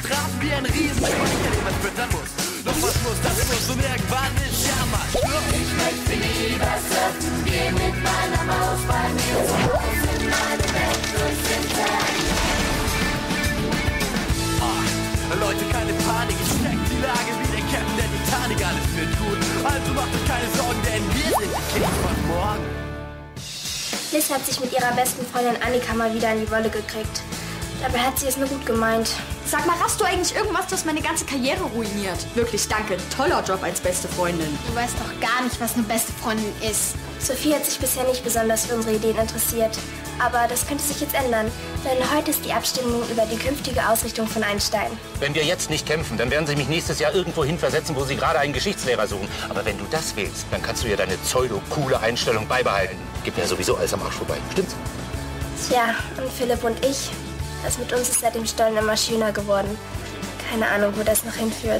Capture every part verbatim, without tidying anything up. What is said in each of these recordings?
Strafen wie ein Riesenspeicher, den man füttern muss. Doch was muss, das muss und irgendwann ist ja mal Schluss. Ich möchte lieber surfen, geh mit meiner Maus bei mir zu Hause in meinem Bett durch den Tag. Ah, Leute, keine Panik, ich check die Lage wie der Captain der Titanic, alles wird gut. Also macht euch keine Sorgen, denn wir sind die Kinder von morgen. Liz hat sich mit ihrer besten Freundin Annika mal wieder in die Wolle gekriegt. Dabei hat sie es nur gut gemeint. Sag mal, hast du eigentlich irgendwas, das meine ganze Karriere ruiniert? Wirklich, danke. Toller Job als beste Freundin. Du weißt doch gar nicht, was eine beste Freundin ist. Sophie hat sich bisher nicht besonders für unsere Ideen interessiert. Aber das könnte sich jetzt ändern. Denn heute ist die Abstimmung über die künftige Ausrichtung von Einstein. Wenn wir jetzt nicht kämpfen, dann werden sie mich nächstes Jahr irgendwo hin versetzen, wo sie gerade einen Geschichtslehrer suchen. Aber wenn du das willst, dann kannst du ja deine pseudo-coole Einstellung beibehalten. Gibt ja sowieso alles am Arsch vorbei. Stimmt's? Tja, und Philipp und ich, das mit uns ist seit dem Stollen immer schöner geworden. Keine Ahnung, wo das noch hinführt.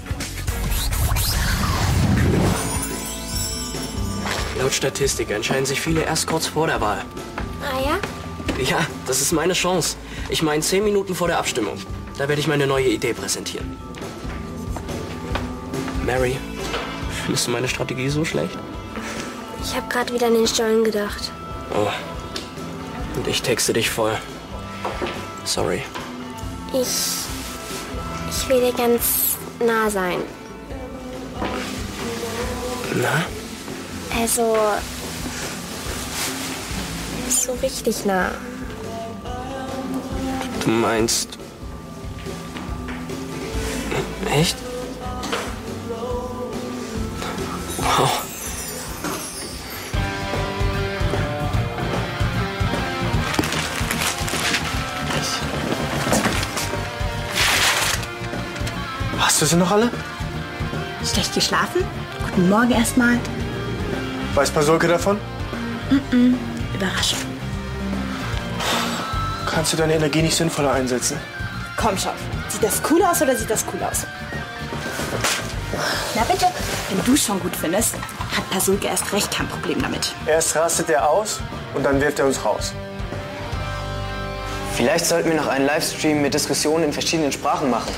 Laut Statistik entscheiden sich viele erst kurz vor der Wahl. Ah ja? Ja, das ist meine Chance. Ich meine, zehn Minuten vor der Abstimmung. Da werde ich meine neue Idee präsentieren. Mary, findest du meine Strategie so schlecht? Ich habe gerade wieder an den Stollen gedacht. Oh. Und ich texte dich voll. Sorry. Ich... Ich will dir ganz nah sein. Na? Also... so richtig nah. Du meinst... Echt? Wow. Hast du sie noch alle? Schlecht geschlafen? Guten Morgen erstmal. Weiß Pasulke davon? Mm-mm. Überraschung. Kannst du deine Energie nicht sinnvoller einsetzen? Komm schon. Sieht das cool aus oder sieht das cool aus? Na bitte. Wenn du es schon gut findest, hat Pasulke erst recht kein Problem damit. Erst rastet er aus und dann wirft er uns raus. Vielleicht sollten wir noch einen Livestream mit Diskussionen in verschiedenen Sprachen machen.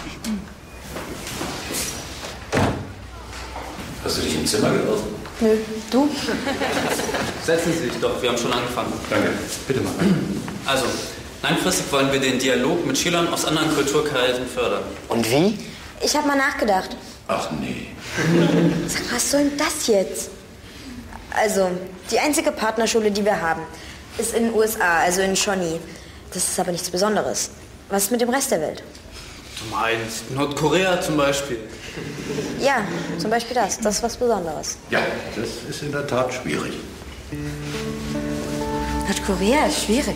Hast du dich im Zimmer gelassen? Nö, du? Setzen Sie sich doch, wir haben schon angefangen. Danke. Bitte mal. Also, langfristig wollen wir den Dialog mit Schülern aus anderen Kulturkreisen fördern. Und wie? Ich habe mal nachgedacht. Ach nee. Sag, was soll denn das jetzt? Also, die einzige Partnerschule, die wir haben, ist in den U S A, also in Shawnee. Das ist aber nichts Besonderes. Was ist mit dem Rest der Welt? Du meinst Nordkorea zum Beispiel? Ja, zum Beispiel das. Das ist was Besonderes. Ja, das ist in der Tat schwierig. Nordkorea ist schwierig.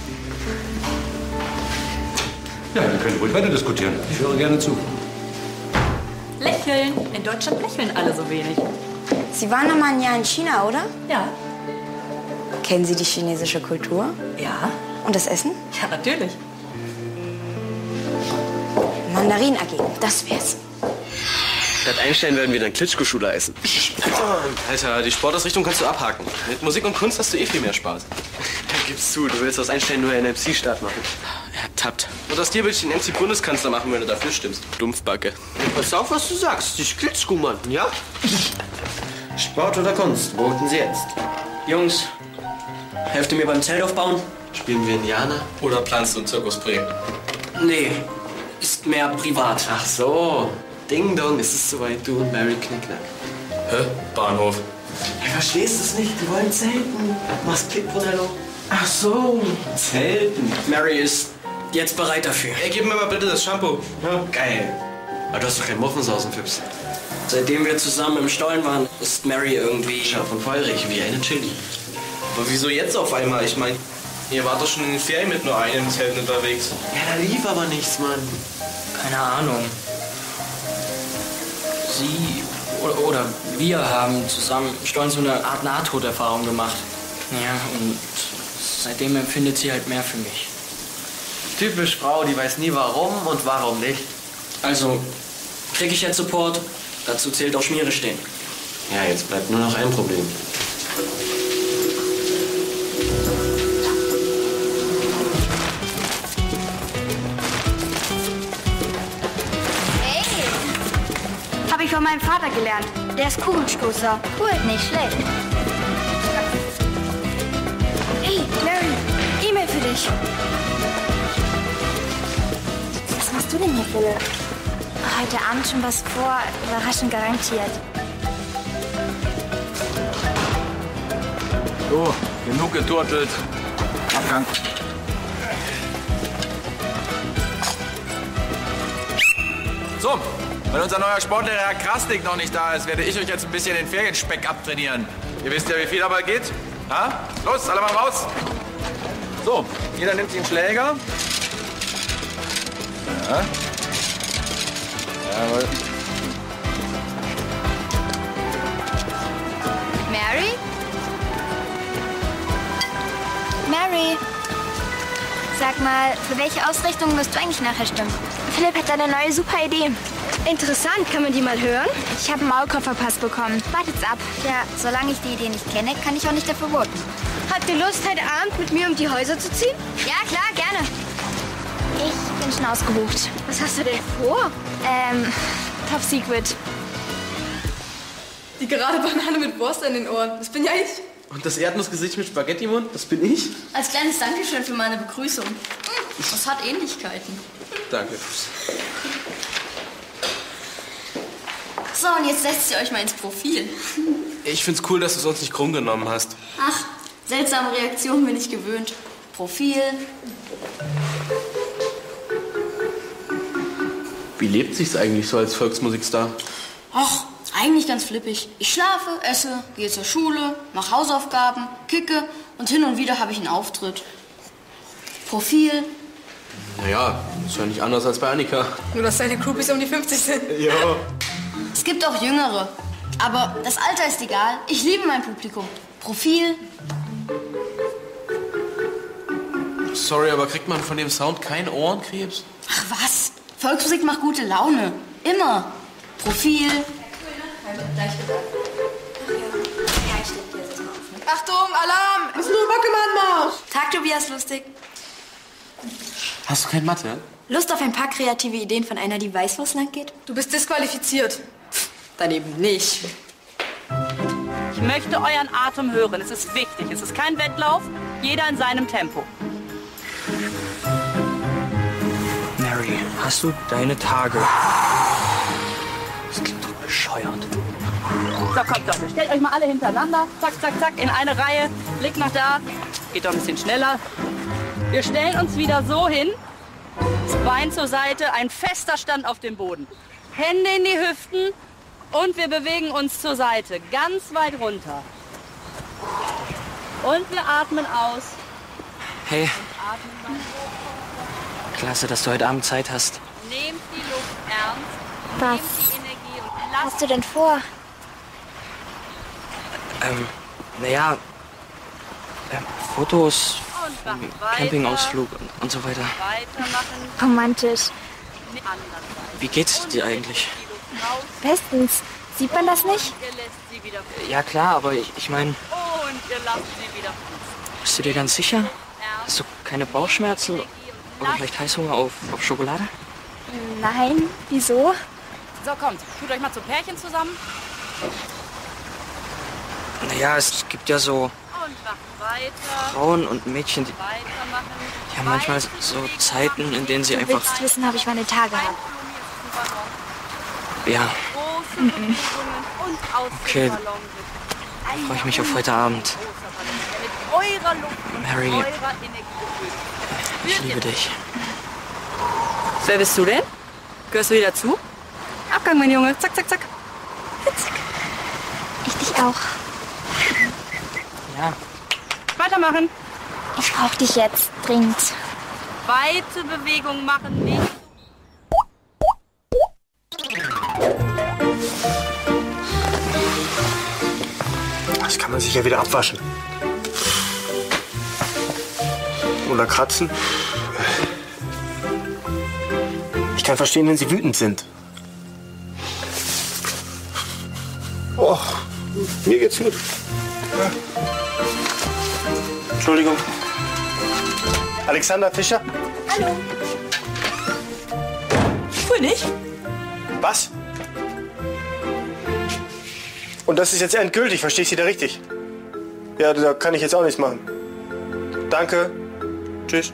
Ja, wir können ruhig weiter diskutieren. Ich höre gerne zu. Lächeln. In Deutschland lächeln alle so wenig. Sie waren noch mal ein Jahr in China, oder? Ja. Kennen Sie die chinesische Kultur? Ja. Und das Essen? Ja, natürlich. Mandarin A G, das wär's. Statt Einstein werden wir dann Klitschko-Schule essen. Alter, die Sportausrichtung kannst du abhaken. Mit Musik und Kunst hast du eh viel mehr Spaß. Ja, gib's zu, du willst aus Einstein nur einen M C-Start machen. Er tappt. Und aus dir will ich den M C-Bundeskanzler machen, wenn du dafür stimmst. Dumpfbacke. Pass auf, was du sagst. Die Klitschko, Mann, ja? Sport oder Kunst? Voten Sie jetzt. Jungs, helft ihr mir beim Zelt aufbauen? Spielen wir Indianer? Oder planst du ein Zirkusprojekt? Nee, ist mehr privat. Ach so. Ding Dong, ist es soweit, du und Mary Knickknack. Hä? Bahnhof. Hey, verstehst es nicht? Die wollen zelten. Machst Klickmodello. Ach so. Zelten. Mary ist jetzt bereit dafür. Ey, gib mir mal bitte das Shampoo. Ja. Geil. Aber du hast doch keinen Muffensausenfips. Seitdem wir zusammen im Stollen waren, ist Mary irgendwie... Scharf und feurig, wie eine Chili. Aber wieso jetzt auf einmal? Ich meine, ihr wart doch schon in den Ferien mit nur einem Zelt unterwegs. Ja, da lief aber nichts, Mann. Keine Ahnung. Sie oder, oder wir haben zusammen im Stollen so eine Art Nahtoderfahrung gemacht. Ja, und seitdem empfindet sie halt mehr für mich. Typisch Frau, die weiß nie warum und warum nicht. Also, krieg ich jetzt Support? Dazu zählt auch Schmiere stehen. Ja, jetzt bleibt nur noch ein Problem. von meinem Vater gelernt. Der ist Kugelstoßer. Cool, nicht schlecht. Hey, Mary, E-Mail für dich. Was machst du denn hier, Philipp? Heute Abend schon was vor, Überraschung garantiert. So, genug geturtelt. Abgang. So, weil unser neuer Sportlehrer Herr Krasnik noch nicht da ist, werde ich euch jetzt ein bisschen den Ferienspeck abtrainieren. Ihr wisst ja, wie viel dabei geht. Ha? Los, alle mal raus. So, jeder nimmt sich einen Schläger. Ja. Jawohl. Mary? Mary? Sag mal, für welche Ausrichtung wirst du eigentlich nachher stimmen? Philipp hat eine neue super Idee. Interessant, kann man die mal hören? Ich habe einen Maulkofferpass bekommen. Wartet's ab. Ja, solange ich die Idee nicht kenne, kann ich auch nicht dafür voten. Habt ihr Lust, heute Abend mit mir um die Häuser zu ziehen? Ja, klar, gerne. Ich bin schon ausgebucht. Was hast du denn vor? Ähm, Top Secret. Die gerade Banane mit Wurst in den Ohren. Das bin ja ich. Und das Erdnussgesicht mit Spaghetti-Mund, das bin ich? Als kleines Dankeschön für meine Begrüßung. Das hat Ähnlichkeiten. Danke. So, und jetzt setzt ihr euch mal ins Profil. Ich find's cool, dass du es uns nicht krumm genommen hast. Ach, seltsame Reaktionen bin ich gewöhnt. Profil. Wie lebt sich's eigentlich so als Volksmusikstar? Ach, eigentlich ganz flippig. Ich schlafe, esse, gehe zur Schule, mache Hausaufgaben, kicke und hin und wieder habe ich einen Auftritt. Profil. Naja, ist ja nicht anders als bei Annika. Nur, dass deine Groupies um die fünfzig sind. Ja. Es gibt auch Jüngere. Aber das Alter ist egal. Ich liebe mein Publikum. Profil. Sorry, aber kriegt man von dem Sound keinen Ohrenkrebs? Ach was? Volksmusik macht gute Laune. Immer. Profil. Achtung, Alarm! Es ist nur Bockemann-Marsch! Tag, Tobias, lustig. Hast du kein Mathe? Lust auf ein paar kreative Ideen von einer, die weiß, wo es lang geht? Du bist disqualifiziert. Dann eben nicht. Ich möchte euren Atem hören. Es ist wichtig. Es ist kein Wettlauf. Jeder in seinem Tempo. Mary, hast du deine Tage? Das klingt doch bescheuert. So, kommt doch. Stellt euch mal alle hintereinander. Zack, zack, zack. In eine Reihe. Blick nach da. Geht doch ein bisschen schneller. Wir stellen uns wieder so hin. Das Bein zur Seite. Ein fester Stand auf dem Boden. Hände in die Hüften. Und wir bewegen uns zur Seite. Ganz weit runter. Und wir atmen aus. Hey. Klasse, dass du heute Abend Zeit hast. Nehmt die Luft ernst. Was Nehmt die Energie und lasst hast du denn vor? Ähm, naja, ähm, Fotos, und machen ähm, weiter. Campingausflug und, und so weiter. Weitermachen. Romantisch. Wie geht's dir eigentlich? Bestens. Sieht man das nicht? Ihr lässt sie wieder Ja klar, aber ich, ich meine, und ihr lasst sie wieder bist du dir ganz sicher? Hast du keine Bauchschmerzen oder vielleicht Heißhunger auf, auf Schokolade? Nein. Wieso? So, kommt. Tut euch mal zu Pärchen zusammen. Naja, es gibt ja so Und machen weiter. Frauen und Mädchen, die, Weitermachen. die haben manchmal so Zeiten, in denen sie Du einfach... willst wissen, ob ich meine Tage habe. Ja, Große Bewegungen und aus Okay. dem Ballon wird freue ich mich auf heute Abend. mit eurer Luft und Mary. eurer Energie gefüllt. Ich liebe dich. Wer bist du denn? Gehörst du wieder zu? Abgang, mein Junge. Zack, zack, zack. Ich dich auch. Ja. Weitermachen. Ich brauch dich jetzt. Dringend. Weite Bewegungen machen, nicht. Das kann man sich ja wieder abwaschen. Oder kratzen. Ich kann verstehen, wenn Sie wütend sind. Oh, mir geht's gut. Ja. Entschuldigung. Alexander Fischer? Und das ist jetzt endgültig, verstehe ich Sie da richtig? Ja, da kann ich jetzt auch nichts machen. Danke. Tschüss.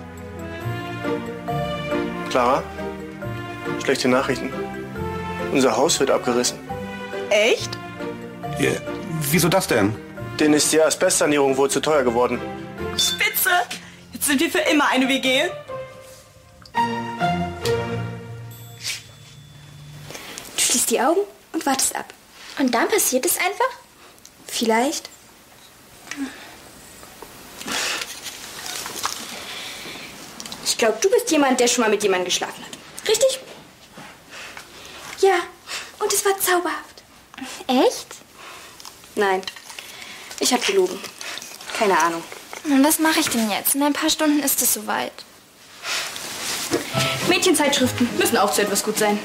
Clara, schlechte Nachrichten. Unser Haus wird abgerissen. Echt? Ja, wieso das denn? Denen ist die Asbestsanierung wohl zu teuer geworden. Spitze! Jetzt sind wir für immer eine W G. Du schließt die Augen und wartest ab. Und dann passiert es einfach? Vielleicht. Ich glaube, du bist jemand, der schon mal mit jemandem geschlafen hat. Richtig? Ja, und es war zauberhaft. Echt? Nein, ich habe gelogen. Keine Ahnung. Und was mache ich denn jetzt? In ein paar Stunden ist es soweit. Mädchenzeitschriften müssen auch zu etwas gut sein.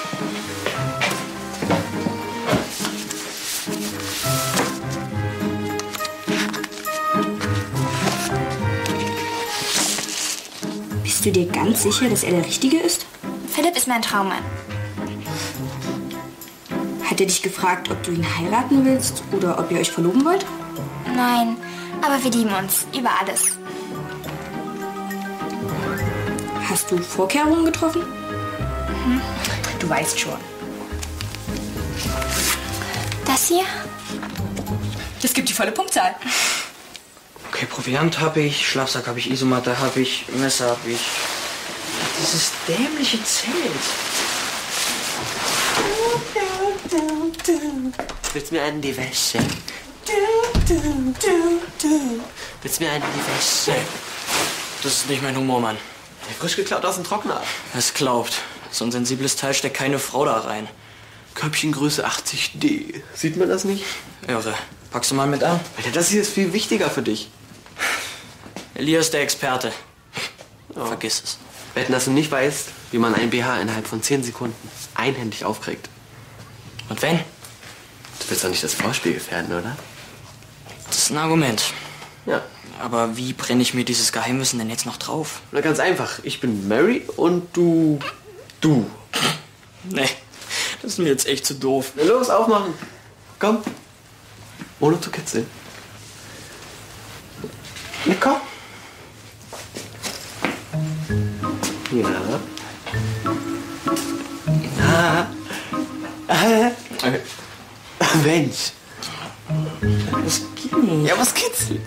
Bist du dir ganz sicher, dass er der Richtige ist? Philipp ist mein Traummann. Hat er dich gefragt, ob du ihn heiraten willst oder ob ihr euch verloben wollt? Nein, aber wir lieben uns. Über alles. Hast du Vorkehrungen getroffen? Mhm. Du weißt schon. Das hier? Das gibt die volle Punktzahl. Okay, Proviant habe ich, Schlafsack habe ich, Isomatte habe ich, Messer habe ich. Dieses dämliche Zelt. Willst mir einen in die Wäsche? Willst mir einen in die Wäsche? Das ist nicht mein Humor, Mann. Frisch geklaut aus dem Trockner. Es glaubt. So ein sensibles Teil steckt keine Frau da rein. Köpfchengröße achtzig D. Sieht man das nicht? Irre. Packst du mal mit an? Alter, das hier ist viel wichtiger für dich. Elias ist der Experte. Oh. Vergiss es. Wetten, dass du nicht weißt, wie man ein B H innerhalb von zehn Sekunden einhändig aufkriegt. Und wenn? Du willst doch nicht das Vorspiel gefährden, oder? Das ist ein Argument. Ja. Aber wie brenne ich mir dieses Geheimwissen denn jetzt noch drauf? Na, ganz einfach. Ich bin Mary und du... du. Nee, das ist mir jetzt echt zu doof. Na los, aufmachen. Komm. Ohne zu kitzeln. Na komm. Ja. Na. Ah. Mensch. Was geht? Ja, was kitzelt?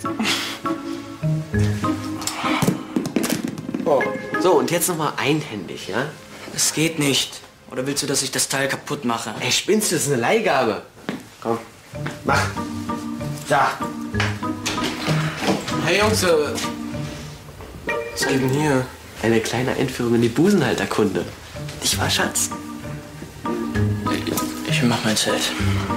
Oh. So, und jetzt noch mal einhändig, ja? Das geht nicht. Oder willst du, dass ich das Teil kaputt mache? Ey, spinnst du? Das ist eine Leihgabe. Komm, mach. Da. Hey, Jungs, äh, was geht denn hier? Eine kleine Einführung in die Busenhalterkunde. Ich war Schatz. Ich, ich mach mein Zelt.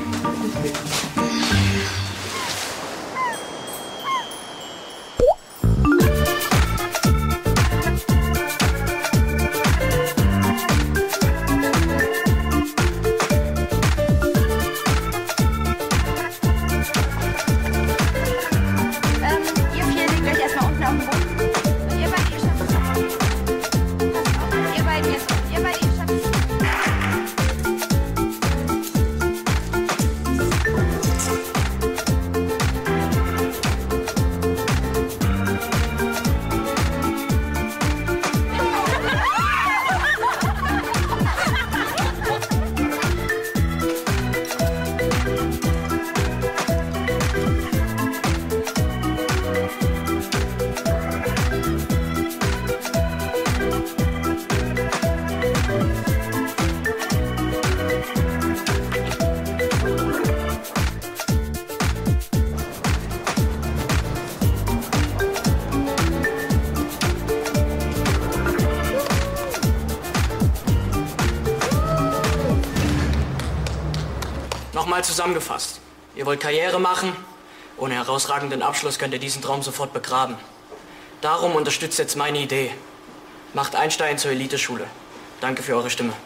Nochmal zusammengefasst. Ihr wollt Karriere machen. Ohne herausragenden Abschluss könnt ihr diesen Traum sofort begraben. Darum unterstützt jetzt meine Idee. Macht Einstein zur Eliteschule. Danke für eure Stimme.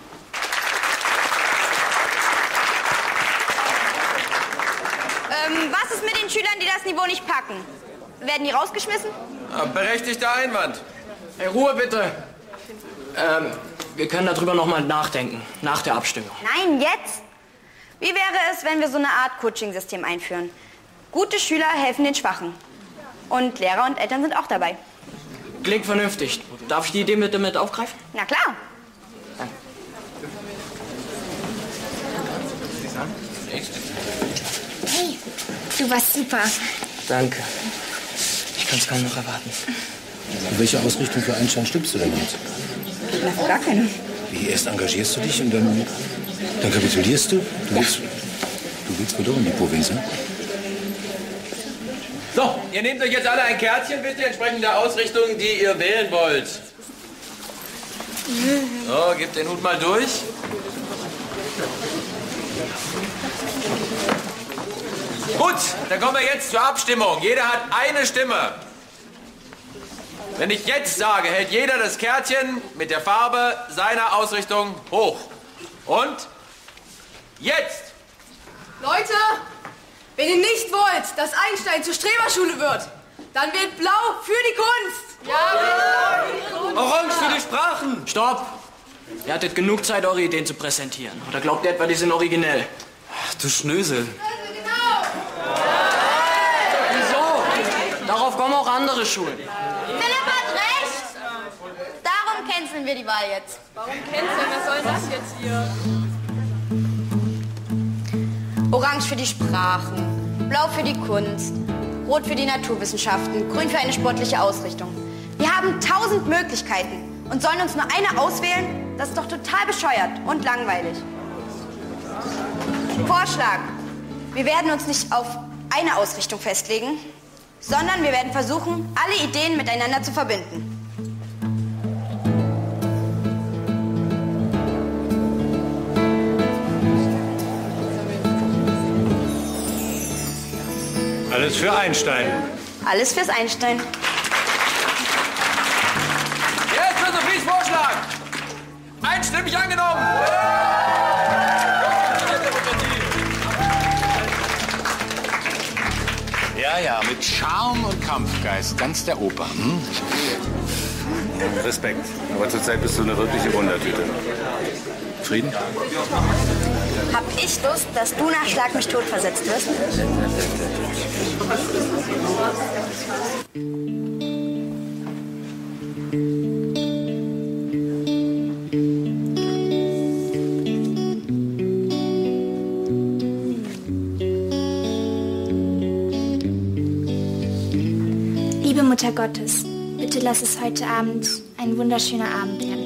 Ähm, was ist mit den Schülern, die das Niveau nicht packen? Werden die rausgeschmissen? Berechtigter Einwand. Hey, Ruhe bitte. Ähm, wir können darüber noch mal nachdenken. Nach der Abstimmung. Nein, jetzt. Wie wäre es, wenn wir so eine Art Coaching-System einführen? Gute Schüler helfen den Schwachen. Und Lehrer und Eltern sind auch dabei. Klingt vernünftig. Darf ich die Idee mit, mit aufgreifen? Na klar. Hey, du warst super. Danke. Ich kann es kaum noch erwarten. In welche Ausrichtung für Einstein stimmst du denn jetzt? Na, gar keine. Wie, erst engagierst du dich und dann, dann kapitulierst du? Du willst, du willst wohl doch in die Provinz, ne? So, ihr nehmt euch jetzt alle ein Kärtchen, bitte, entsprechend der Ausrichtung, die ihr wählen wollt. So, gebt den Hut mal durch. Gut, dann kommen wir jetzt zur Abstimmung. Jeder hat eine Stimme. Wenn ich jetzt sage, hält jeder das Kärtchen mit der Farbe seiner Ausrichtung hoch. Und jetzt! Leute, wenn ihr nicht wollt, dass Einstein zur Streberschule wird, dann wählt blau für die Kunst. Ja, Orange für die Sprachen. Stopp. Ihr hattet genug Zeit, eure Ideen zu präsentieren. Oder glaubt ihr etwa, die sind originell? Ach, du Schnösel. Wieso? Darauf kommen auch andere Schulen. Philipp hat recht. Darum canceln wir die Wahl jetzt. Warum canceln? Was soll das jetzt hier? Orange für die Sprachen, blau für die Kunst, rot für die Naturwissenschaften, grün für eine sportliche Ausrichtung. Wir haben tausend Möglichkeiten und sollen uns nur eine auswählen? Das ist doch total bescheuert und langweilig. Vorschlag. Wir werden uns nicht auf eine Ausrichtung festlegen, sondern wir werden versuchen, alle Ideen miteinander zu verbinden. Alles für Einstein. Alles fürs Einstein. Jetzt für Sophies Vorschlag. Einstimmig angenommen. Ja, ja, mit Charme und Kampfgeist. Ganz der Oper. Hm? Respekt. Aber zurzeit bist du eine wirkliche Wundertüte. Frieden? Hab ich Lust, dass du nach Schlag mich tot versetzt wirst? Liebe Mutter Gottes, bitte lass es heute Abend ein wunderschöner Abend werden.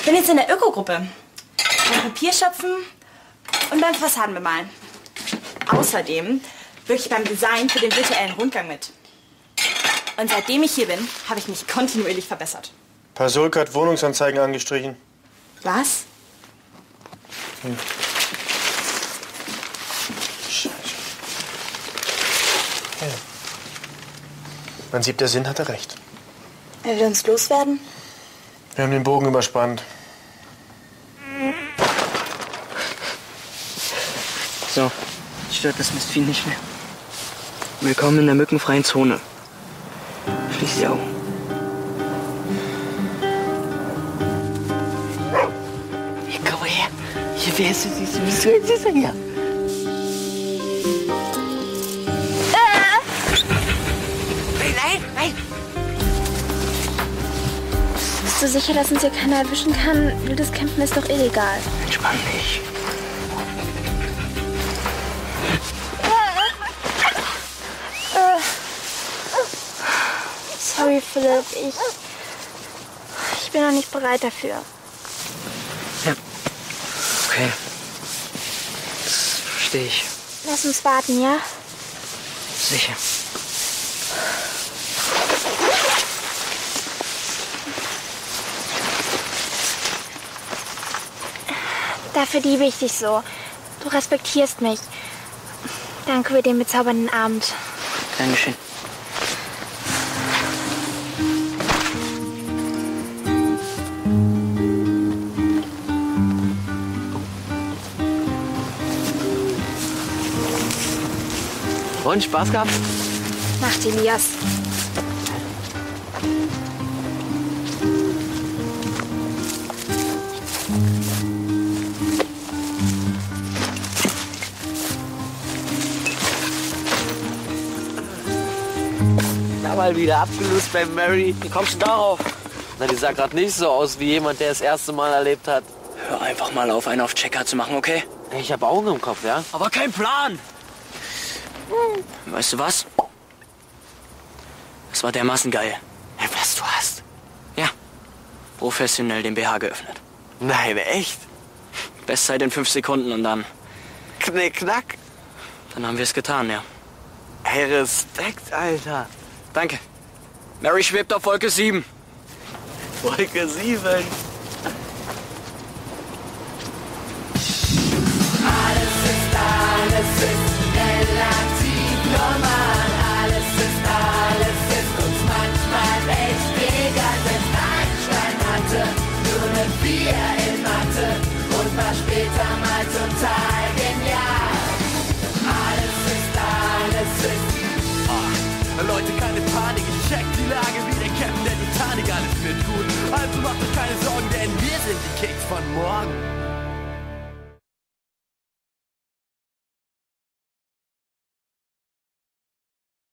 Ich bin jetzt in der Ökogruppe. Beim Papierschöpfen und beim Fassaden bemalen. Außerdem wirke ich beim Design für den virtuellen Rundgang mit. Und seitdem ich hier bin, habe ich mich kontinuierlich verbessert. Pasulke hat Wohnungsanzeigen angestrichen. Was? Hm. Scheiße. Ja. Man sieht, der Sinn hatte recht. Er will uns loswerden? Wir haben den Bogen überspannt. So, stört das Mistvieh nicht mehr. Willkommen in der mückenfreien Zone. Schließ die Augen. Hier, komm mal her. Hier wärst du, siehst du, wie süß ist er hier. Nein, nein. Bist du sicher, dass uns hier keiner erwischen kann? Wildes Kämpfen ist doch illegal. Entspann dich. Sorry, Philipp. Ich. Ich bin noch nicht bereit dafür. Ja. Okay. Das verstehe ich. Lass uns warten, ja? Sicher. Dafür liebe ich dich so. Du respektierst mich. Danke für den bezaubernden Abend. Dankeschön. Und Spaß gehabt? Nacht, Elias. Na, mal wieder abgelöst bei Mary. Wie kommst du darauf? Na, die sah gerade nicht so aus wie jemand, der das erste Mal erlebt hat. Hör einfach mal auf, einen auf Checker zu machen, okay? Ich habe Augen im Kopf, ja? Aber kein Plan! Weißt du was? Das war dermaßen geil. Ja, was du hast? Ja. Professionell den B H geöffnet. Nein, echt? Bestzeit in fünf Sekunden und dann... Knick, knack. Dann haben wir es getan, ja. Hey, Respekt, Alter. Danke. Mary schwebt auf Wolke sieben. Wolke sieben. Alles ist, alles ist relativ normal. Alles ist, alles ist uns manchmal echt egal. Selbst Einstein hatte nur eine vier in Mathe und war später mal total genial. Alles ist, alles ist. Oh, Leute, keine Panik, ich check die Lage wie der Captain der Titanic. Alles wird gut, also macht euch keine Sorgen, denn wir sind die Kicks von morgen.